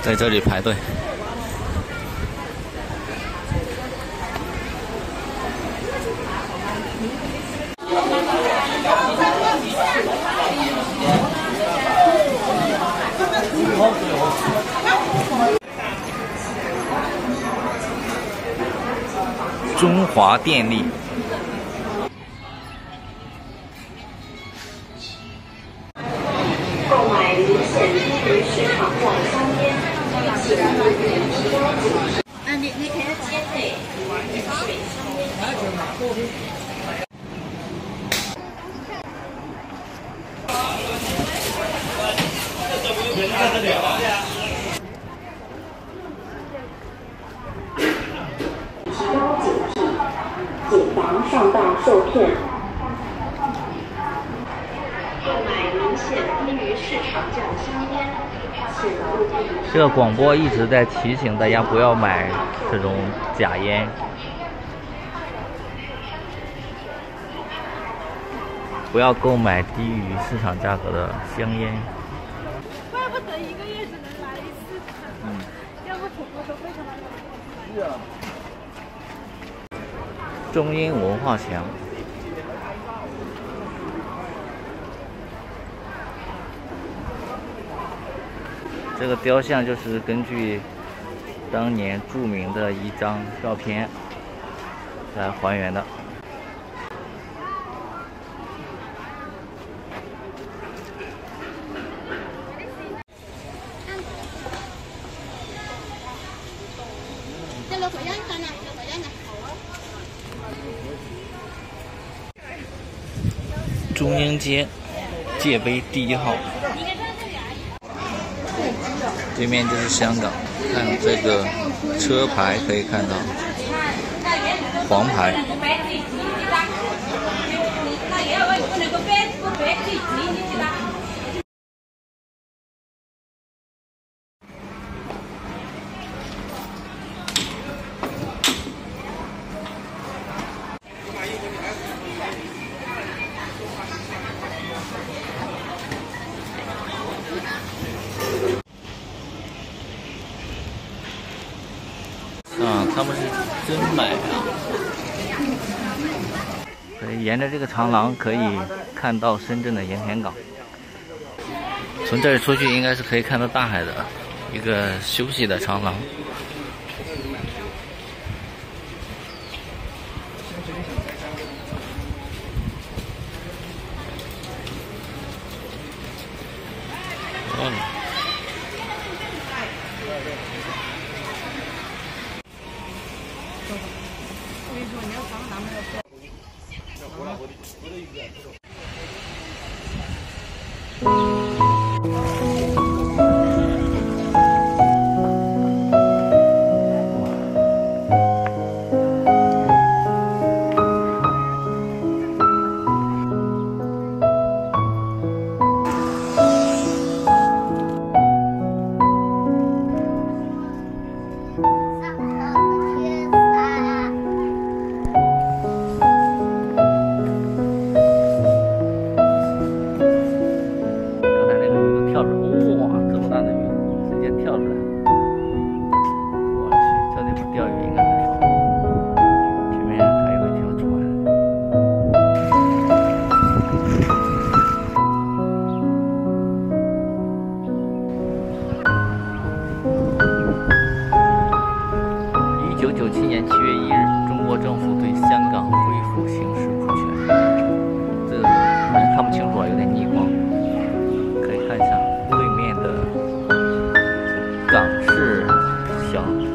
在这里排队。中华电力。 购买明显低于市场价香烟，请提高警惕。你可以接内水香烟。提高警惕，谨防上当受骗。购买明显低于市场价香烟，请务必。 这个广播一直在提醒大家不要买这种假烟。不要购买低于市场价格的香烟。 怪不得1个月只能来1次。要不宠物都非常的。是啊。 中英文化墙。这个雕像就是根据当年著名的一张照片来还原的。中英街界碑第1号，对面就是香港。看这个车牌可以看到黄牌。他们是真买啊！所以沿着这个长廊可以看到深圳的盐田港。从这里出去应该是可以看到大海的一个休息的长廊。 我跟你说，你要防男朋友。1997年7月1日，中国政府对香港恢复刑事主权。这个好像看不清楚啊，有点逆光。可以看一下对面的港式小